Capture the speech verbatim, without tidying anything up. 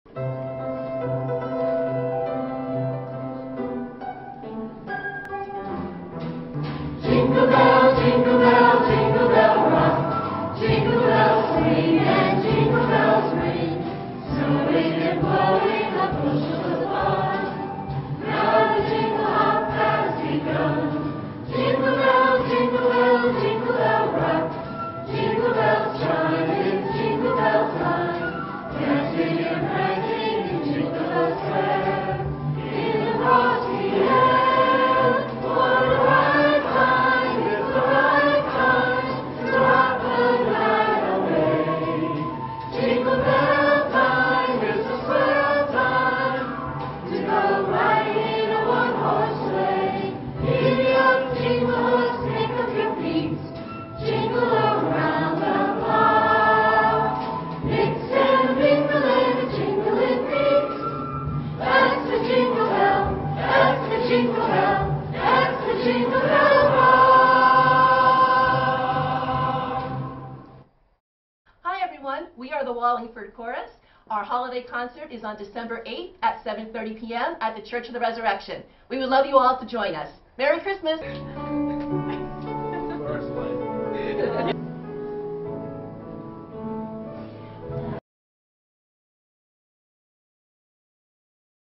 Jingle bell, jingle bell, jingle bell rock. Jingle bells swing and jingle bells ring. Snowing and blowing a bushel of fun. Now the jingle hop has begun. Jingle bell, jingle bell, jingle bell rock. Jingle bells chime in jingle bell time. Dancing and prancing in Jingle Bell Square. In the frosty air, what a right time, it's the right time to rock the night away. Jingle bell time, it's a swell time to go riding a one-horse sleigh. Giddy up, jingle horse, pick up your feet, jingle around the block. Mix and mingle and a jingling beat. That's the jingle bell, that's the jingle bell, that's the jingle bell rock. Hi everyone, we are the Wallingford Chorus. Our holiday concert is on December eighth at seven thirty p m at the Church of the Resurrection. We would love you all to join us. Merry Christmas!